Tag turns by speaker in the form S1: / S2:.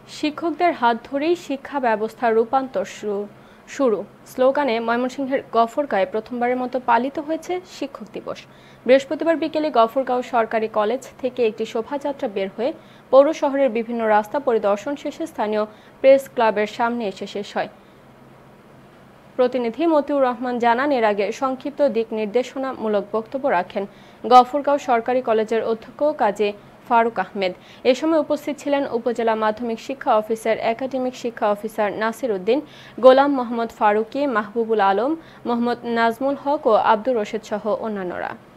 S1: শিক্ষকদের হাত ধরেই শিক্ষা ব্যবস্থার রূপান্তর শুরু স্লোগানে ময়মনসিংহের গফরগাঁয়ে প্রথমবারের মতো পালিত হয়েছে শিক্ষক দিবস। বৃহস্পতিবার বিকেলে গফরগাঁও সরকারি কলেজ থেকে একটি শোভাযাত্রা বের হয়ে পৌর শহরের বিভিন্ন রাস্তা পরিদর্শন শেষে স্থানীয় প্রেস ক্লাবের সামনে এসে শেষ হয়। প্রতিনিধি মতিউর রহমান জানান, এর আগে সংক্ষিপ্ত দিক নির্দেশনামূলক বক্তব্য রাখেন গফরগাঁও সরকারি কলেজের অধ্যক্ষ কাজী ফারুক আহমেদ। এ সময় উপস্থিত ছিলেন উপজেলা মাধ্যমিক শিক্ষা অফিসার, একাডেমিক শিক্ষা অফিসার নাসির উদ্দিন, গোলাম মোহাম্মদ ফারুকি, মাহবুবুল আলম, মোহাম্মদ নাজমুল হক ও আব্দুর রশিদ সহ অন্যান্যরা।